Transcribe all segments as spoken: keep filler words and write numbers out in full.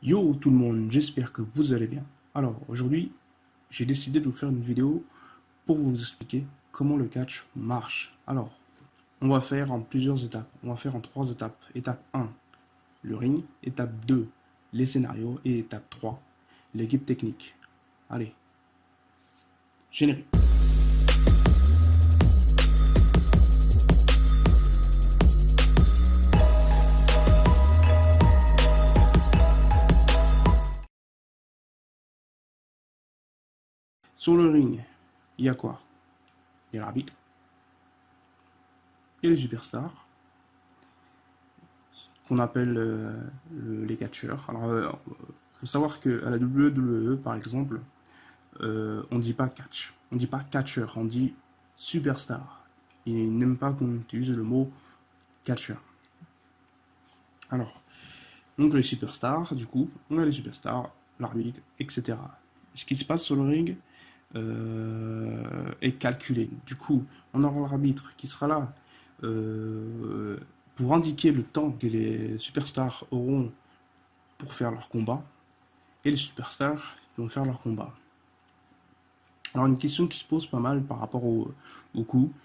Yo tout le monde, j'espère que vous allez bien. Alors aujourd'hui, j'ai décidé de vous faire une vidéo pour vous expliquer comment le catch marche. Alors, on va faire en plusieurs étapes. On va faire en trois étapes. Étape un, le ring. Étape deux, les scénarios. Et étape trois, l'équipe technique. Allez, générique. Sur le ring, il y a quoi? Il y a l'arbitre, il y a les superstars, qu'on appelle euh, le- les catcheurs. Alors, il euh, faut savoir qu'à la W W E, par exemple, euh, on ne dit pas catch, on ne dit pas catcher, on dit superstar. Ils n'aiment pas qu'on utilise le mot catcher. Alors, donc les superstars, du coup, on a les superstars, l'arbitre, et cetera. Ce qui se passe sur le ring euh, est calculé. Du coup, on aura l'arbitre qui sera là euh, pour indiquer le temps que les superstars auront pour faire leur combat, et les superstars qui vont faire leur combat. Alors une question qui se pose pas mal par rapport au, au coup.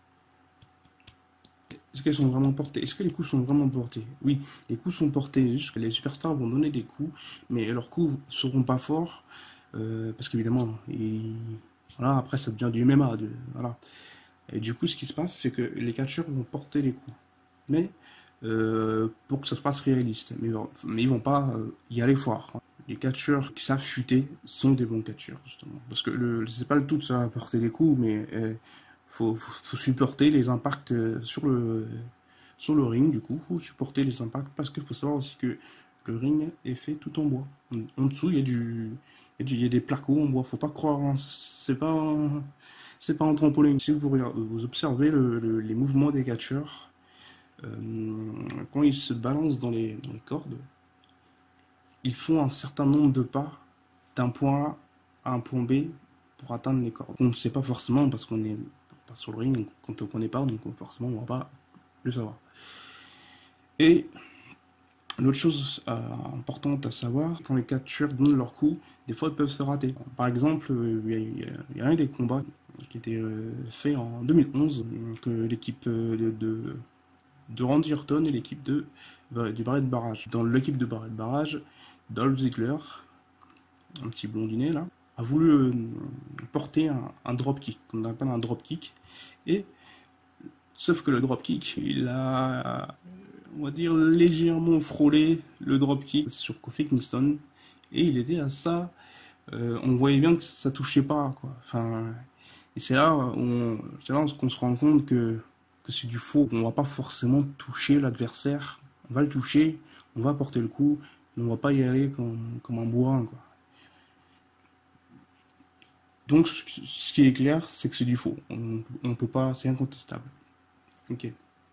Est-ce qu'elles sont vraiment portées? Est-ce que les coups sont vraiment portés? Oui, les coups sont portés, juste que les superstars vont donner des coups, mais leurs coups ne seront pas forts, euh, parce qu'évidemment, voilà, après ça devient du M M A. De, voilà. Et du coup, ce qui se passe, c'est que les catcheurs vont porter les coups. Mais euh, pour que ça se passe réaliste. Mais, mais ils vont pas euh, y aller fort. Les catcheurs qui savent chuter sont des bons catcheurs, justement. Parce que le, c'est pas le tout de ça, porter les coups, mais il faut, faut, faut supporter les impacts sur le, sur le ring, du coup. Il faut supporter les impacts parce qu'il faut savoir aussi que le ring est fait tout en bois. En, en dessous, il y a du... Il y a des placots en bois, faut pas croire, hein. C'est pas, c'est pas un trampoline. Si vous, vous observez le, le, les mouvements des catcheurs, euh, quand ils se balancent dans les, dans les cordes, ils font un certain nombre de pas d'un point A à un point B pour atteindre les cordes. On ne sait pas forcément parce qu'on n'est pas sur le ring, donc quand on ne connaît pas, donc forcément on ne va pas le savoir. Et l'autre chose euh, importante à savoir, quand les catcheurs donnent leur coup, des fois ils peuvent se rater. Par exemple, il y, y, y a un des combats qui était euh, fait en deux mille onze, que l'équipe de, de, de Randy Orton et l'équipe de, du barret de barrage. Dans l'équipe de barret de barrage, Dolph Ziggler, un petit blondinet là, a voulu euh, porter un, un dropkick, qu'on appelle un dropkick, et sauf que le dropkick, il a, on va dire, légèrement frôlé le dropkick sur Kofi Kingston, et il était à ça, euh, on voyait bien que ça touchait pas, quoi. Enfin, et c'est là, on, c'est là qu'on se rend compte que, que c'est du faux. On va pas forcément toucher l'adversaire, on va le toucher, on va porter le coup, mais on va pas y aller comme, comme un bourrin, quoi. Donc, ce qui est clair, c'est que c'est du faux. On ne peut pas, c'est incontestable. Ok.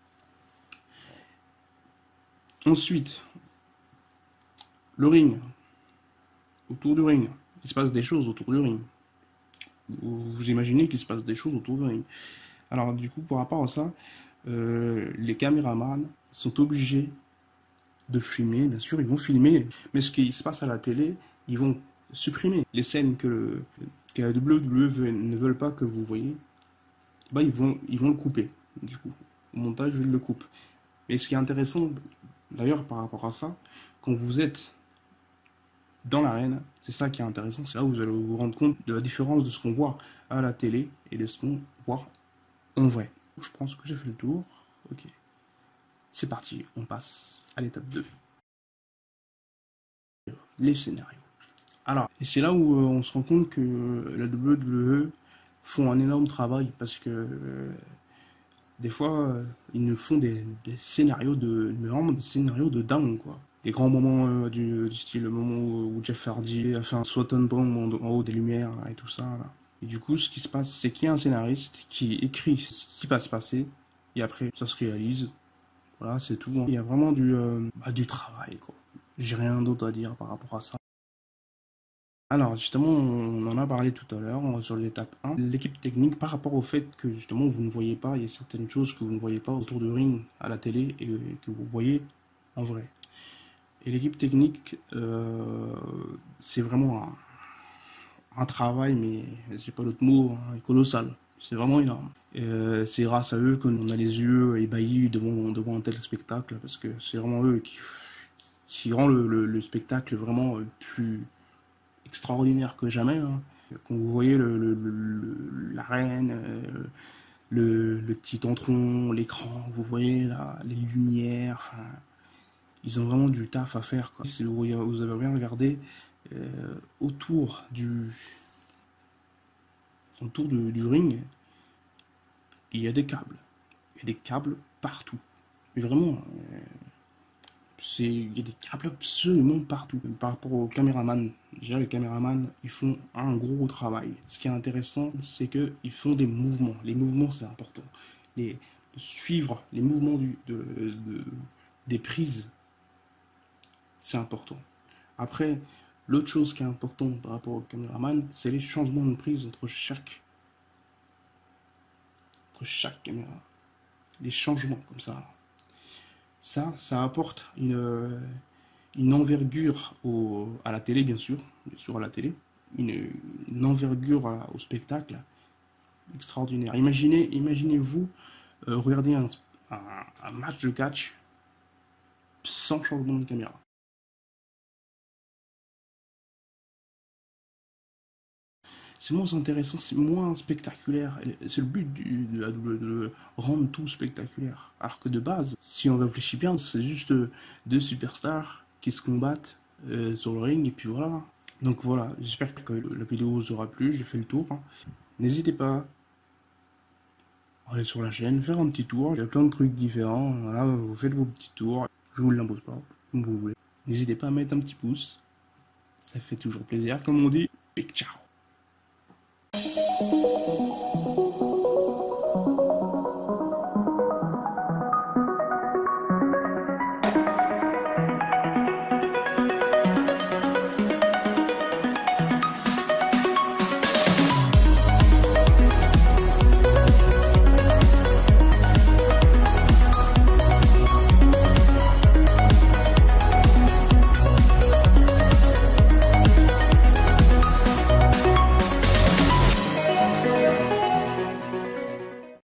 Ensuite, le ring. Autour du ring. Il se passe des choses autour du ring. Vous imaginez qu'il se passe des choses autour du ring. Alors, du coup, par rapport à ça, euh, les caméramans sont obligés de filmer. Bien sûr, ils vont filmer. Mais ce qui se passe à la télé, ils vont supprimer les scènes que, le, que la W W E ne veulent pas que vous voyez. Bah, ils vont, ils vont le couper. Du coup, au montage, ils le coupent. Mais ce qui est intéressant, d'ailleurs, par rapport à ça, quand vous êtes dans l'arène, c'est ça qui est intéressant. C'est là où vous allez vous rendre compte de la différence de ce qu'on voit à la télé et de ce qu'on voit en vrai. Je pense que j'ai fait le tour. Ok. C'est parti, on passe à l'étape deux. Les scénarios. Alors, et c'est là où euh, on se rend compte que la W W E font un énorme travail parce que euh, des fois, euh, ils nous font des, des scénarios de, mais vraiment des scénarios de dingue, quoi. Des grands moments euh, du, du style, le moment où, où Jeff Hardy a fait un Swanton Bomb en, en haut des lumières et tout ça, là. Et du coup, ce qui se passe, c'est qu'il y a un scénariste qui écrit ce qui va se passer et après, ça se réalise. Voilà, c'est tout, hein. Il y a vraiment du, euh, bah, du travail, quoi. J'ai rien d'autre à dire par rapport à ça. Alors, justement, on en a parlé tout à l'heure sur l'étape un. L'équipe technique, par rapport au fait que, justement, vous ne voyez pas, il y a certaines choses que vous ne voyez pas autour du ring à la télé et que vous voyez en vrai. Et l'équipe technique, euh, c'est vraiment un, un travail, mais j'ai pas d'autre mot, hein, colossal. C'est vraiment énorme. Euh, c'est grâce à eux qu'on a les yeux ébahis devant, devant un tel spectacle, parce que c'est vraiment eux qui, qui rend le, le, le spectacle vraiment plus extraordinaire que jamais. Hein. Quand vous voyez le, le, le, l'arène, euh, le, le petit entron, l'écran, vous voyez là, les lumières, enfin, ils ont vraiment du taf à faire. Quoi. Si vous, vous avez bien regardé, euh, autour du autour de, du ring, il y a des câbles. Il y a des câbles partout. Mais vraiment, euh, c'est, il y a des câbles absolument partout. Par rapport aux caméramans, déjà les caméramans, ils font un gros travail. Ce qui est intéressant, c'est qu'ils font des mouvements. Les mouvements, c'est important. Les, suivre les mouvements du, de, de, des prises, c'est important. Après, l'autre chose qui est importante par rapport au caméraman, c'est les changements de prise entre chaque, entre chaque caméra. Les changements comme ça. Ça, ça apporte une, une envergure au, à la télé, bien sûr, bien sûr à la télé, une, une envergure à, au spectacle extraordinaire. Imaginez, imaginez-vous euh, regarder un, un, un match de catch sans changement de caméra. C'est moins intéressant, c'est moins spectaculaire. C'est le but du, de la W W E, de rendre tout spectaculaire. Alors que de base, si on réfléchit bien, c'est juste deux superstars qui se combattent euh, sur le ring et puis voilà. Donc voilà, j'espère que la vidéo vous aura plu, j'ai fait le tour. N'hésitez pas à aller sur la chaîne, faire un petit tour, il y a plein de trucs différents. Voilà, vous faites vos petits tours, je vous l'impose pas, comme vous voulez. N'hésitez pas à mettre un petit pouce, ça fait toujours plaisir, comme on dit. Et ciao. Thank you.